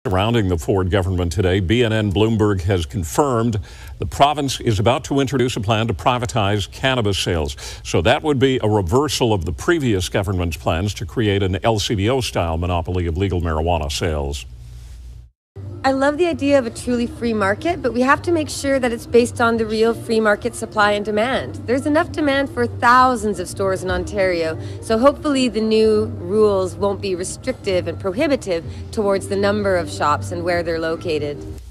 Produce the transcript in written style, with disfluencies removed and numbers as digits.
Surrounding the Ford government today, BNN Bloomberg has confirmed the province is about to introduce a plan to privatize cannabis sales. So that would be a reversal of the previous government's plans to create an LCBO-style monopoly of legal marijuana sales. I love the idea of a truly free market, but we have to make sure that it's based on the real free market supply and demand. There's enough demand for thousands of stores in Ontario, so hopefully the new rules won't be restrictive and prohibitive towards the number of shops and where they're located.